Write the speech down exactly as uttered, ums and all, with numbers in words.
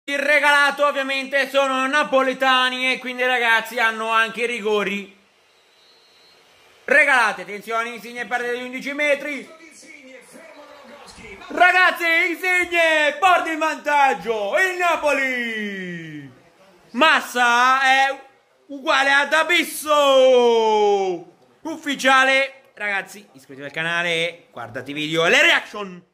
Il regalato ovviamente sono napoletani e quindi ragazzi hanno anche i rigori regalati. Attenzione, Insigne perde degli undici metri. Ragazzi, Insigne porta il vantaggio, il Napoli. Massa è uguale ad Abisso ufficiale. Ragazzi, iscrivetevi al canale, guardate i video e le reaction.